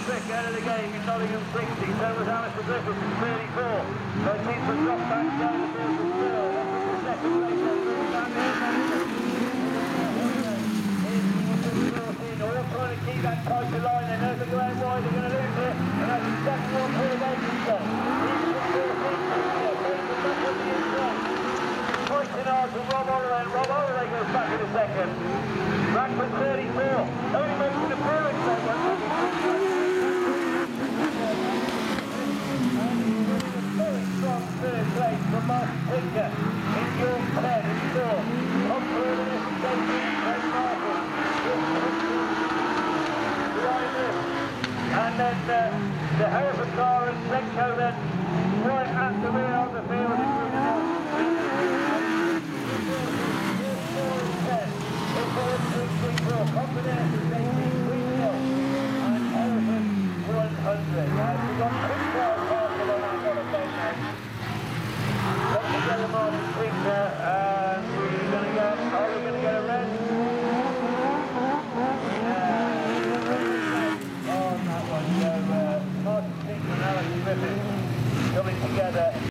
Trick out of the game in Nottingham 60, so was Alistair Griffiths in 34. So it seems to drop back down the field to third. That's the second race that's moving down there. All trying to keep that tighter line, and as they go out wide, they're going to lose it. And that's exactly what Paul Wilson said. Pointing hard to Rob Holloway, and Rob Holloway goes back in a second. Rackford 34, only making the appearance that one. Very strong third place for Martin Tinker in York 10 and 4. On third in this station, Craig Martin. And then the Hereford car and Glencoe then right at the rear of the field.